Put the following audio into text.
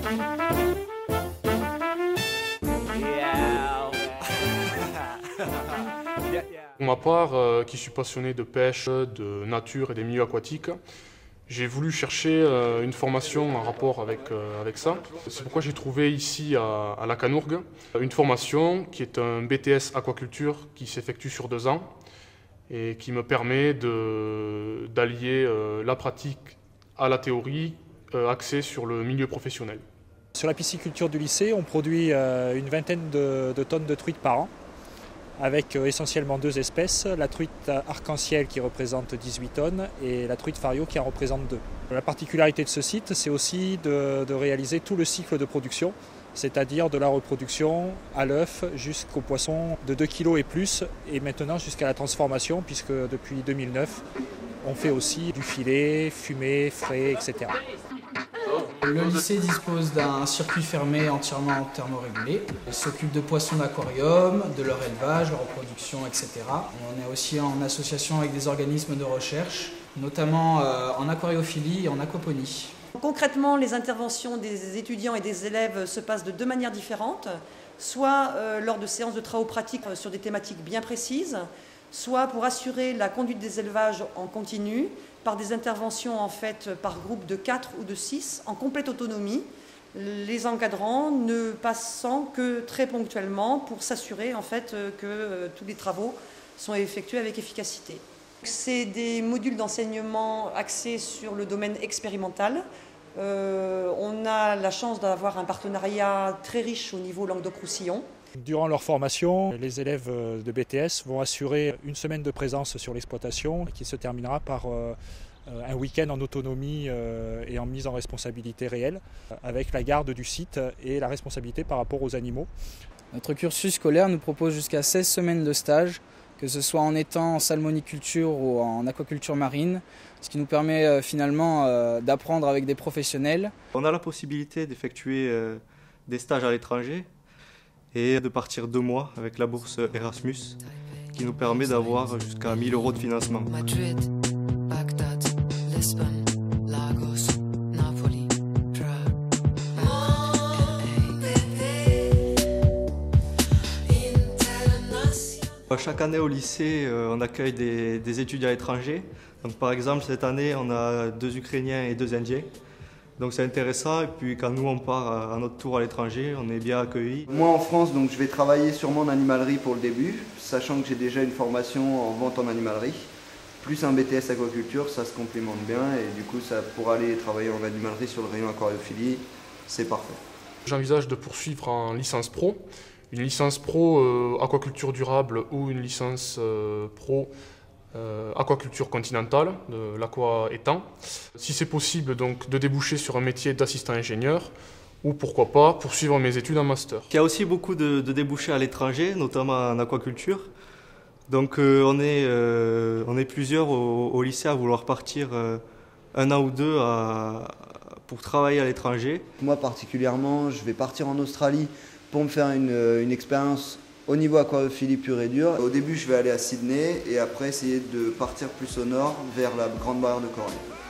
Pour ma part, qui suis passionné de pêche, de nature et des milieux aquatiques, j'ai voulu chercher une formation en rapport avec ça. C'est pourquoi j'ai trouvé ici à la Canourgue une formation qui est un BTS aquaculture qui s'effectue sur 2 ans et qui me permet d'allier la pratique à la théorie axée sur le milieu professionnel. Sur la pisciculture du lycée, on produit une vingtaine de tonnes de truites par an, avec essentiellement 2 espèces, la truite arc-en-ciel qui représente 18 tonnes et la truite fario qui en représente 2. La particularité de ce site, c'est aussi de réaliser tout le cycle de production, c'est-à-dire de la reproduction à l'œuf jusqu'au poisson de 2 kg et plus, et maintenant jusqu'à la transformation, puisque depuis 2009, on fait aussi du filet, fumé, frais, etc. Le lycée dispose d'un circuit fermé entièrement thermorégulé. Il s'occupe de poissons d'aquarium, de leur élevage, leur reproduction, etc. On est aussi en association avec des organismes de recherche, notamment en aquariophilie et en aquaponie. Concrètement, les interventions des étudiants et des élèves se passent de 2 manières différentes, soit lors de séances de travaux pratiques sur des thématiques bien précises, soit pour assurer la conduite des élevages en continu, par des interventions en fait par groupe de 4 ou de 6 en complète autonomie, les encadrants ne passant que très ponctuellement pour s'assurer en fait que tous les travaux sont effectués avec efficacité. C'est des modules d'enseignement axés sur le domaine expérimental. On a la chance d'avoir un partenariat très riche au niveau Languedoc-Roussillon. Durant leur formation, les élèves de BTS vont assurer une semaine de présence sur l'exploitation qui se terminera par un week-end en autonomie et en mise en responsabilité réelle, avec la garde du site et la responsabilité par rapport aux animaux. Notre cursus scolaire nous propose jusqu'à 16 semaines de stage, que ce soit en étang, en salmoniculture ou en aquaculture marine, ce qui nous permet finalement d'apprendre avec des professionnels. On a la possibilité d'effectuer des stages à l'étranger et de partir 2 mois avec la bourse Erasmus qui nous permet d'avoir jusqu'à 1 000 € de financement. Chaque année au lycée, on accueille des étudiants étrangers. Donc, par exemple, cette année, on a 2 Ukrainiens et 2 Indiens. Donc c'est intéressant, et puis quand nous on part à notre tour à l'étranger, on est bien accueillis. Moi en France, donc, je vais travailler sûrement en animalerie pour le début, sachant que j'ai déjà une formation en vente en animalerie, plus un BTS aquaculture, ça se complémente bien et du coup ça pourra aller travailler en animalerie sur le rayon aquariophilie, c'est parfait. J'envisage de poursuivre en licence pro, une licence pro aquaculture durable ou une licence pro aquaculture continentale, de l'aqua-étang. Si c'est possible, donc, de déboucher sur un métier d'assistant ingénieur ou pourquoi pas poursuivre mes études en master. Il y a aussi beaucoup de débouchés à l'étranger, notamment en aquaculture. Donc on est plusieurs au lycée à vouloir partir 1 an ou 2 pour travailler à l'étranger. Moi particulièrement, je vais partir en Australie pour me faire une expérience au niveau aquariophilie pure et dure. Au début, je vais aller à Sydney et après essayer de partir plus au nord vers la Grande Barrière de Corail.